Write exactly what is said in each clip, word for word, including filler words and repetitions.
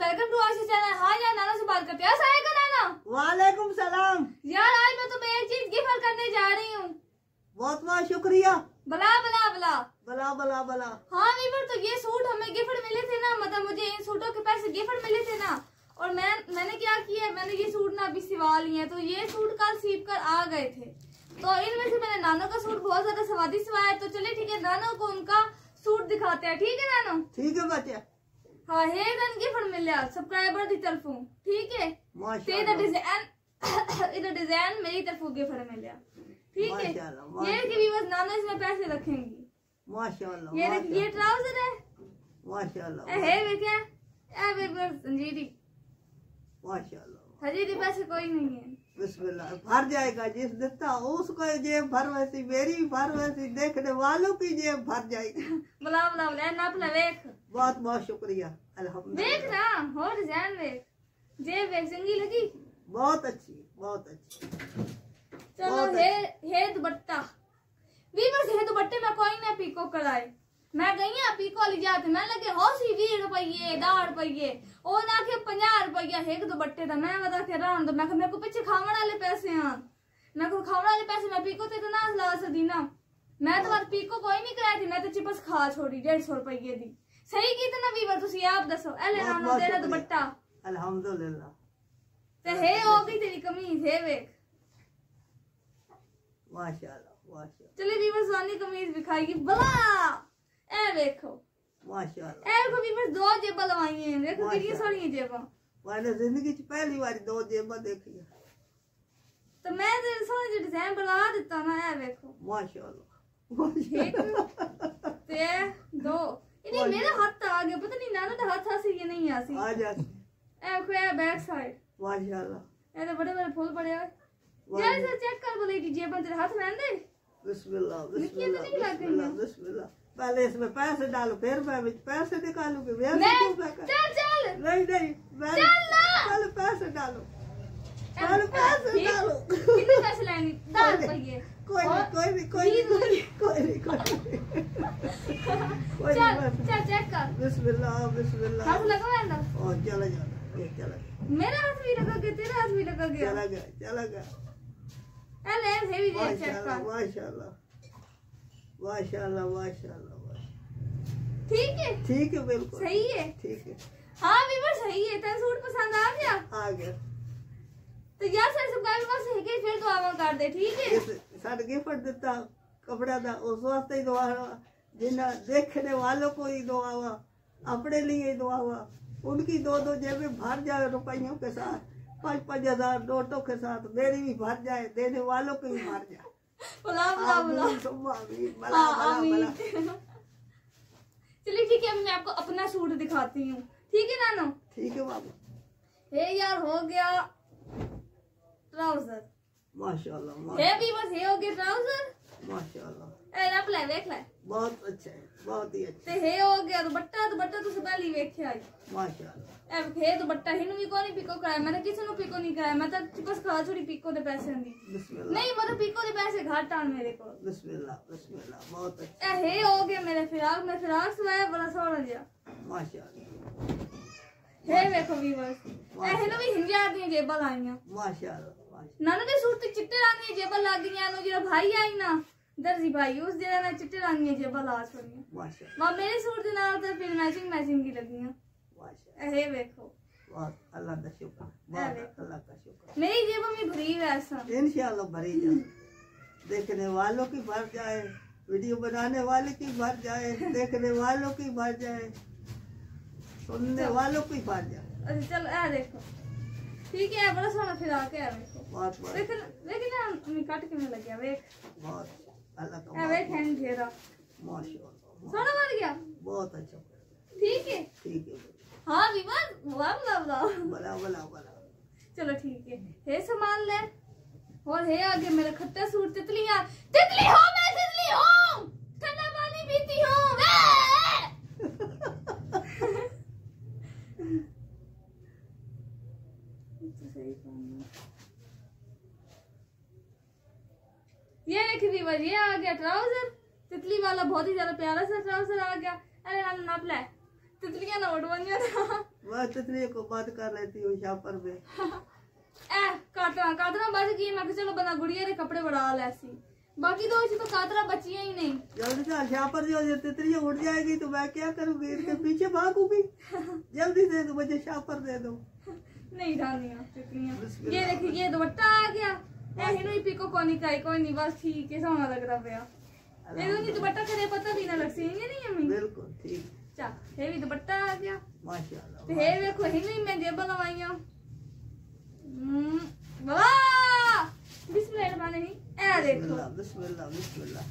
Welcome to Ashish channel. हाँ यार नाना से बात करते हैं। अस्सलाम नाना। वालेकुम सलाम। यार आज मैं तुम्हें एक चीज गिफ्ट करने जा रही हूँ। बहुत बहुत शुक्रिया। बला बला बला बला बला बला। हाँ वीवर, तो ये सूट हमें गिफ्ट मिले थे ना, मतलब मुझे इन सूटों के पैसे गिफ्ट मिले थे ना, और मैं मैंने क्या किया, मैंने ये सूट ना अभी सिवा लिए हैं। तो ये सूट कल सीप कर आ गए थे, तो इनमें से मैंने नानो का सूट बहुत ज्यादा स्वादिष्ट सिवाया है। तो चलिए ठीक है, नानो को उनका सूट दिखाते हैं। ठीक है नानो? ठीक है बच्चे। हाँ हे गन गिफ्ट मिले सब्सक्राइबर की तरफों। ठीक है, माशाल्लाह। डिजाइन इधर डिजाइन मेरी तरफों गिफ्ट मिले। ठीक है, ये कि भी बस नानो इसमें पैसे रखेंगी। माशाल्लाह। ये देखिए ये ट्राउजर है। माशाल्लाह। है वे क्या ए वे बस संजीरी। माशाल्लाह। हजीरी पैसे कोई नहीं है। बिस्मिल्लाह। भर जाएगा जिस देता उसको जेब भर वैसी, मेरी भर वैसी, देखने वालों की जेब भर जाएगी। बुला बुला बुला ना बुला वेख। बहुत बहुत शुक्रिया। अल्हम्दुलिल्लाह। वेख ना हो डिजाइन वेख, जेब वेख चंगी लगी। बहुत अच्छी बहुत अच्छी। चलो हे हे दुपट्टा भी बस हे दुपट्टे में कोई ना पीको कराए। मैं गई हाँ पीको वाली जाते मैं लगे हो सी बीस रुपये दस रुपये ओ ना के पंजाह रुपया एक दुपट्टे का। मैं बता के रहन दो, मैं मेरे को पीछे खावन वाले पैसे हैं, मैं को खावन वाले पैसे मैं पीको थे तो ना ला सदी ना। मैं तो बात पीको कोई नहीं कराई थी, मैं तो चिपस खा छोड़ी डेढ़ सौ रुपये दी। सही की तो ना वीवर तुसी आप दसो एले नानो तेरा दुपट्टा। अल्हम्दुलिल्लाह। ते हे हो गई तेरी कमीज है वेख। माशाल्लाह माशाल्लाह। चलिए वीवर सोनी कमीज दिखाएगी बला ए देखो। माशाल्लाह। ए को वीवर दो जेब लवाई हैं, देखो कितनी सोहनी जेबा। मैंने जिंदगी च पहली बार दो जेबा देखी। तो मैं ते सोहनी डिजाइन बना देता ना ए देखो। माशाल्लाह। ते दो इन्हें मेरा हाथ आ गया, पता नहीं नाना का हाथ आ से ये नहीं आ सी आ जा। ए को ए बैक साइड। माशाल्लाह। ए तो बड़े बड़े फूल पड़े हैं यार। इसे चेक कर बोले कि जेब तेरे हाथ में आंदे। बिस्मिल्लाह बिस्मिल्लाह बिस्मिल्लाह। पहले इसमें पैसे डालो फिर मैं पैसे निकालूंगी। चल चल नहीं नहीं पहले पैसे डालो, पहले पैसे डालो। कितने पैसे लेने? दस रुपये। कोई नहीं कोई नहीं कोई नहीं कोई नहीं कोई नहीं। चल चल चेक कर। बिस्मिल्लाह बिस्मिल्लाह। हाथ लगा अंदर और चला जाना ये चला गया। मेरा हाथ भी लगा गया, तेरा हाथ भी लगा गया। चला गया चला गया। अरे हेवी जे चेक कर। माशाल्लाह माशाल्लाह माशाल्लाह। ठीक है ठीक है बिल्कुल सही है। ठीक है हाँ वीवर सही है। तेरा सूट पसंद आ गया? आ गया। तो यार सर सब्सक्राइबर बस है कि फिर दुआ कर दे। ठीक है साढ़े गिफ्ट देता कपड़ा था उस वास्ते ही दुआ, जिन्हें देखने वालों को ही दुआ हुआ, अपने लिए ही दुआ हुआ। उनकी दो दो जेबें भर जाए रुपयों के साथ, पाँच पाँच हजार नोटों के साथ, मेरी भी भर जाए, देने वालों की भी भर जाए। बुला बुला बुला। चलिए ठीक है, मैं आपको अपना सूट दिखाती हूँ। ठीक है नानो? ठीक है बाबू। हे यार हो गया ट्राउजर। माशाल्लाह। हे भी बस ये हो गया ट्राउजर। माशाल्लाह। ए रख ले देख ले। बहुत अच्छा है बहुत ही अच्छा। ते हे हो गया दुपट्टा। दुपट्टा तो पहले ही देखे आई। माशाल्लाह। ए हे दुपट्टा हिनु भी को नहीं पिको कराया, मैंने किसी ने पिको नहीं कराया। मैं तो बस खा छोड़ी पिको दे पैसे दी। बिस्मिल्लाह। नहीं मतलब पिको दे पैसे घाट आन मेरे को। बिस्मिल्लाह बिस्मिल्लाह। बहुत अच्छा। ए हे हो गया मेरे फिराक में फिराक सवाया बड़ा सोहना जिया। माशाल्लाह। हे देखो व्यूअर्स ए हिनु भी हिंजा दी जेबल आईया। माशाल्लाह। नाना दे सूट ते चिट्टे रंग दी जेबल लग गईयां नु। जेड़ा भाई आई ना दर्जी भाई उस जेड़ा ना चिट्टे रंग दी जेबल आ छोड़ी। माशाल्लाह। मां मेरे सूट दे नाल तो फिर मैचिंग मैचिंग की लगियां। माशाल्लाह। हे देखो बहुत अल्लाह का शुक्र, बहुत अल्लाह का शुक्र। मेरी जेब में भरी वैसा इंशाल्लाह भरी जाए, देखने वालों की भर जाए, वीडियो बनाने वाले की भर जाए, देखने वालों की भर जाए, सुनने वालों की भर जाए। अच्छा चलो ए देखो ठीक है, बड़ा सोना फिरा के है देखो। बहुत बहुत लेकिन लेकिन ना काट के में लग गया देख। बहुत अल्लाह का ए देख हैंड घेरा माशाल्लाह। सोना बन गया। बहुत अच्छा। ठीक है ठीक है। हाँ विवाद वाह वाह वाह बला बला बला। चलो ठीक है, हे सामान ले। और हे आगे मेरा खट्टा सूट। तितली यार तितली हो, मैं तितली हूँ, ठंडा पानी पीती हूँ। ये देखिए विवाद ये आ गया ट्राउजर तितली वाला, बहुत ही ज्यादा प्यारा सा ट्राउजर आ गया। अरे नाम नाप ले। तितलियां ना उड़ बनिया ना मैं तितली को बात कर लेती हूँ शापर में ए कातरा कातरा बच गई मैं चलो बना गुड़िया रे कपड़े बढ़ा लैसी बाकी तो तो कातरा बचियां ही नहीं। जल्दी से शापर जो तितली उड़ जाएगी तो मैं क्या करूंगी इसके पीछे भागूंगी। जल्दी दे दो मुझे शापर दे दो। नहीं जानिया तितलियां। ये देखिए ये दुपट्टा आ गया ए हिनो ही पिको कोनी काई कोई नहीं बस ठीक है सोना लग रहा पिया ये तो नहीं दुपट्टा करे पता भी ना लग सी नहीं अम्मी बिल्कुल ठीक चा ये भी दुपट्टा आ गया माशाल्लाह। तो ये देखो हिनो ही मैं जेब लवाइया हम्म वाह बिस्मिल्लाह रहमान रहीम ए देखो बिस्मिल्लाह बिस्मिल्लाह।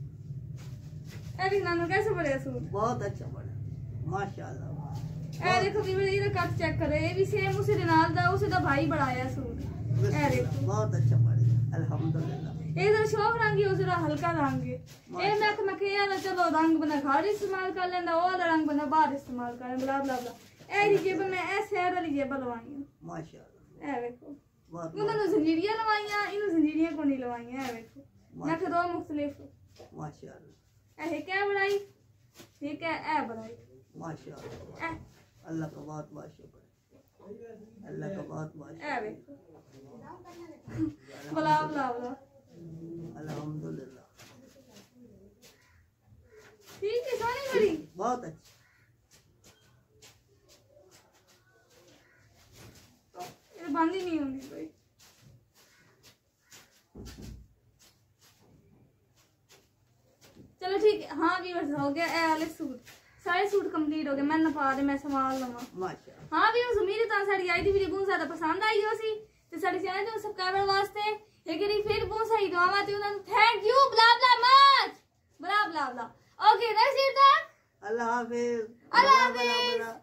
ए भी नानू कैसे बड़े सूट बहुत अच्छा बना माशाल्लाह। ए देखो भी ये कट चेक करे ये भी सेम उसी दे नाल दा उसी दा भाई बढ़ाया सूट ए देखो बहुत अच्छा बना अल्हम्दुलिल्लाह। ये तो शौक रंग है उसरा हल्का रंग है ए मैं मैं के यार चलो रंग बना घर इस्तेमाल कर लेंदा ओ वाला रंग बना बाहर इस्तेमाल कर बला बला बला ए जेब में ए सैड वाली जेब लवाई माशाल्लाह। ए देखो उन्होंने जंजीरियां लवाइयां इन्होंने जंजीरियां को नहीं लवाइयां ए देखो मैं के दो मुख्तलिफ माशाल्लाह। ए क्या बनाई ठीक है ए बनाई माशाल्लाह अल्लाह का बहुत बहुत शुक्र अल्लाह का बहुत बहुत ए देखो बला बला बला अल्हम्दुलिल्लाह ठीक है सोनी बड़ी बहुत अच्छी। ये बंद ही नहीं होगी कोई चलो ठीक है। हाँ व्यूअर्स हो गया ए वाले सूट सारे सूट कंप्लीट हो गए मैं नपा दे मैं संभाल लवा माशाल्लाह। हाँ व्यूअर्स उम्मीद है साड़ी आई थी वीडियो बहुत ज्यादा पसंद आई हो सी ते साडी चैनल दे सब्सक्राइबर वास्ते एक बारी फिर बहुत सारी दुआवां ते उन्हां thank you blah blah much blah blah blah okay next year तक अल्लाह हाफिज अल्लाह हाफिज।